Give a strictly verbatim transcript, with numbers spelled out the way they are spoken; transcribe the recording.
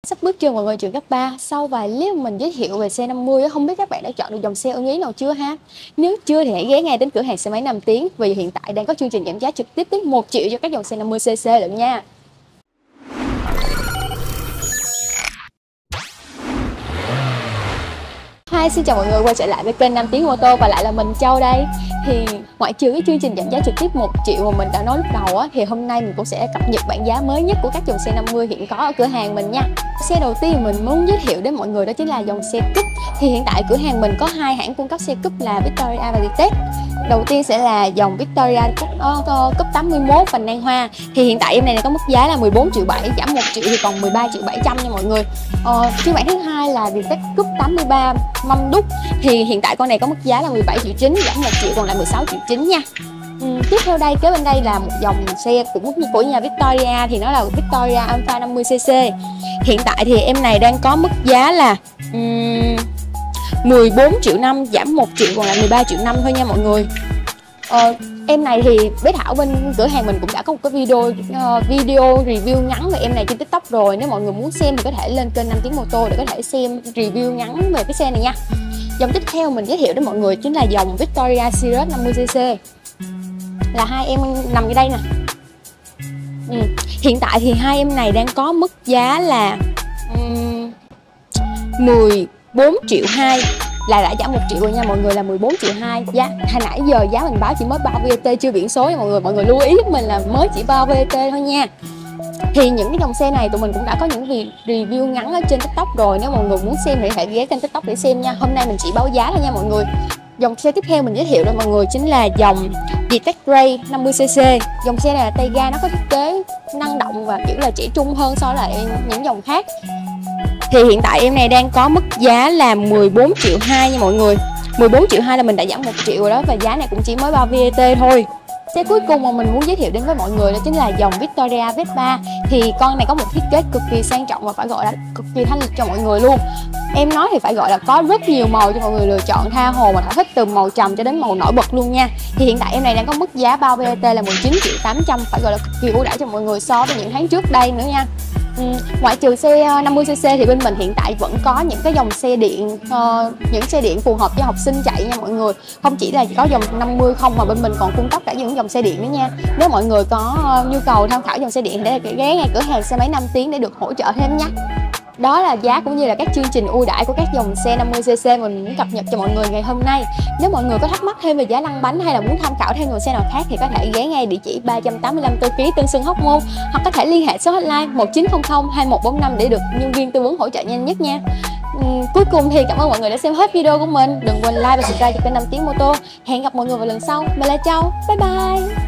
Sắp bước chân vào ngôi trường cấp ba, sau vài clip mình giới thiệu về xe năm mươi, không biết các bạn đã chọn được dòng xe ưng ý nào chưa ha? Nếu chưa thì hãy ghé ngay đến cửa hàng xe máy Nam Tiến, vì hiện tại đang có chương trình giảm giá trực tiếp tới một triệu cho các dòng xe năm mươi xê xê lận nha. Hi, xin chào mọi người quay trở lại với kênh Nam Tiến Mô Tô và lại là mình Châu đây. Thì ngoại trừ cái chương trình giảm giá trực tiếp một triệu mà mình đã nói lúc đầu á, thì hôm nay mình cũng sẽ cập nhật bảng giá mới nhất của các dòng xe năm mươi hiện có ở cửa hàng mình nha. Xe đầu tiên mình muốn giới thiệu đến mọi người đó chính là dòng xe cúp. Thì hiện tại cửa hàng mình có hai hãng cung cấp xe cúp là Victoria và Vietech. Đầu tiên sẽ là dòng Victoria cúp, uh, cúp tám mươi mốt vành đai hoa. Thì hiện tại em này có mức giá là mười bốn triệu bảy, giảm một triệu thì còn mười ba triệu bảy trăm nha mọi người. Uh, phiên bản thứ hai là Vietech cúp tám mươi ba mâm đúc. Thì hiện tại con này có mức giá là mười bảy triệu chín, giảm một triệu còn là mười sáu triệu chín nha. Uhm, tiếp theo đây, kế bên đây là một dòng xe cũng của nhà Victoria, thì nó là Victoria Alpha năm mươi xê xê. Hiện tại thì em này đang có mức giá là um, mười bốn triệu năm, giảm một triệu còn là mười ba triệu năm thôi nha mọi người. Ờ, em này thì bé Thảo bên cửa hàng mình cũng đã có một cái video uh, video review ngắn về em này trên TikTok rồi. Nếu mọi người muốn xem thì có thể lên kênh Nam Tiến Mô Tô để có thể xem review ngắn về cái xe này nha. Dòng tiếp theo mình giới thiệu đến mọi người chính là dòng Victoria Sirius năm mươi xê xê. Là hai em nằm ở đây nè. Ừ. Hiện tại thì hai em này đang có mức giá là um, mười bốn triệu hai, là đã giảm một triệu rồi nha mọi người, là mười bốn triệu hai. Giá hồi nãy giờ giá mình báo chỉ mới bao vê tê chưa biển số nha mọi người. Mọi người lưu ý giúp mình là mới chỉ bao vê tê thôi nha. Thì những cái dòng xe này tụi mình cũng đã có những review ngắn ở trên TikTok rồi. Nếu mọi người muốn xem thì hãy ghé kênh TikTok để xem nha. Hôm nay mình chỉ báo giá thôi nha mọi người. Dòng xe tiếp theo mình giới thiệu cho mọi người chính là dòng Vietech Ray năm mươi xê xê. Dòng xe này là tay ga, nó có thiết kế năng động và kiểu là trẻ trung hơn so với lại những dòng khác. Thì hiện tại em này đang có mức giá là mười bốn triệu hai nha mọi người. mười bốn triệu hai là mình đã giảm một triệu rồi đó, và giá này cũng chỉ mới bao vê tê thôi. Xe cuối cùng mà mình muốn giới thiệu đến với mọi người đó chính là dòng Victoria Vespa. Thì con này có một thiết kế cực kỳ sang trọng và phải gọi là cực kỳ thanh lịch cho mọi người luôn. Em nói thì phải gọi là có rất nhiều màu cho mọi người lựa chọn, tha hồ mà thỏa thích, từ màu trầm cho đến màu nổi bật luôn nha. Thì hiện tại em này đang có mức giá bao vê tê là mười chín triệu tám trăm, phải gọi là cực kỳ ưu đãi cho mọi người so với những tháng trước đây nữa nha. Ừ, ngoại trừ xe năm mươi xê xê thì bên mình hiện tại vẫn có những cái dòng xe điện, uh, những xe điện phù hợp cho học sinh chạy nha mọi người. Không chỉ là có dòng năm mươi không mà bên mình còn cung cấp cả những dòng xe điện nữa nha. Nếu mọi người có uh, nhu cầu tham khảo dòng xe điện để ghé ngay cửa hàng xe máy Nam Tiến để được hỗ trợ thêm nha. Đó là giá cũng như là các chương trình ưu đãi của các dòng xe năm mươi xê xê mình muốn cập nhật cho mọi người ngày hôm nay. Nếu mọi người có thắc mắc thêm về giá lăn bánh hay là muốn tham khảo thêm dòng xe nào khác thì có thể ghé ngay địa chỉ ba trăm tám mươi lăm Tô Ký, Tân Xuân, Hóc Môn, hoặc có thể liên hệ số hotline một chín không không hai một bốn năm để được nhân viên tư vấn hỗ trợ nhanh nhất nha. Uhm, cuối cùng thì cảm ơn mọi người đã xem hết video của mình. Đừng quên like và subscribe cho kênh Nam Tiến Mô Tô. Hẹn gặp mọi người vào lần sau. Mình là Châu. Bye bye.